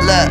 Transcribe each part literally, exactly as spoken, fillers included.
Look,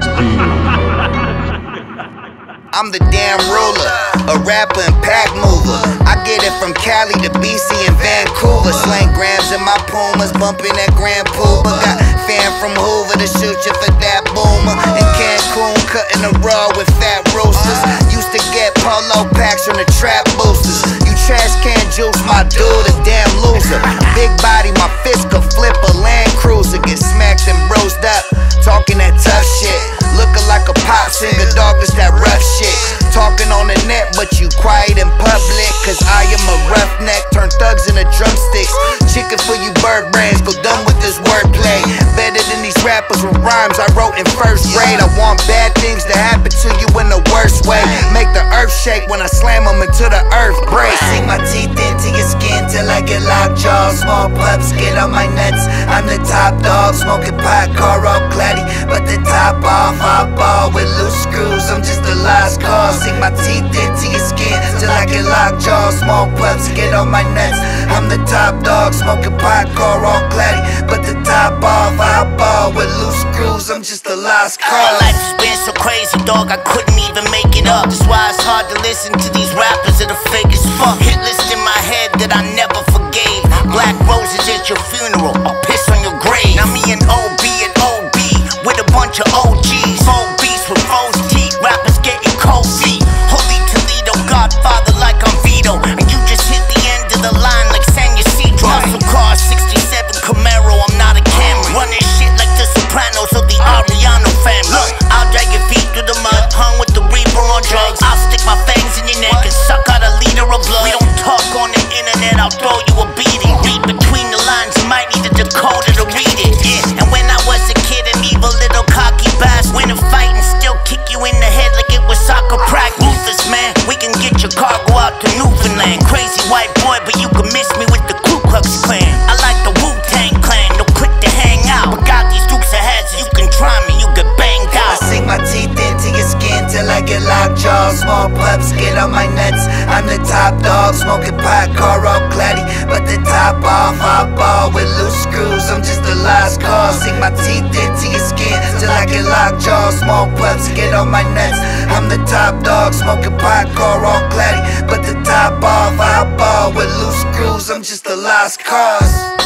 I'm the damn ruler, a rapper and pack mover. I get it from Cali to B C and Vancouver. Slang grams in my Pumas, bumping that Grand Pooba. Got fan from Hoover to shoot you for that boomer. In Cancun, cutting the raw with fat roosters. Used to get polo packs from the trap boosters. You trash can juice, my dude, a damn loser. Big body, my fist could flip a Land Cruiser. Get smacked and bruised up, talking that tough shit. Looking like a pop singer, dog, it's that rough shit. Talking on the net, but you quiet in public. Cause I am a roughneck, turn thugs into drumsticks. Chicken for you bird brains, go done with this wordplay. Better than these rappers with rhymes I wrote in first grade. I want bad things to happen to you in the worst way. Make the earth shake when I slam them into the earth break. Sink my teeth into your skin till I get lockjaw. Small pups get on my nuts, I'm the top dog. Smoking pot, car all clatty, but the top off. I ball with loose screws, I'm just the last call. Sink my teeth into your skin till I get lockjaw. Small pups get on my nuts, I'm the top dog. Smoking pot, car all clatty, but the top off. I ball with loose screws, I'm just the last call. My life has been so crazy, dog, I couldn't even make it up. That's why it's hard to listen to these rappers that are fake as fuck. Hit list in my head that I never forgave. Black roses at your funeral, I'll piss on your grave. Now me and O B and O B with a bunch of O Gs. Four beats with foes teeth, rappers getting cold feet. Holy Toledo, Godfather like I'm Vito. And you just hit the end of the line like San Ysidro. Muscle car, sixty-seven Camaro, I'm not a Camry. Running shit like the Sopranos or the Ariano family. Look, I'll drag your feet through the mud, hung with the reaper on drugs. I'll stick my fangs in your neck and suck out a liter of blood. We don't talk on the internet, I'll throw you a beating. Read between the lines, you might need a decoder to read it. Yeah. And when I was a kid, an evil little cocky bass, win a fight and still kick you in the head like it was soccer practice. Ruthless, man, we can get your cargo out to Newfoundland. Crazy white boy, but you can miss me with the Ku Klux Klan. I like the Wu-Tang Clan, no quick to hang out. But got these dukes ahead, so you can try me, you get banged out. I sink my teeth into your skin till I get lockjaw. Small pups get on my nuts, I'm the top dog. Smoking pot, car all clatty, but the top off. I ball with loose screws, I'm just the last call. Sink my teeth into your skin till I get lockjaw. Small pups get on my nuts, I'm the top dog. Smoking pot, car all clatty, but the top off. I ball with loose screws, I'm just the last cause.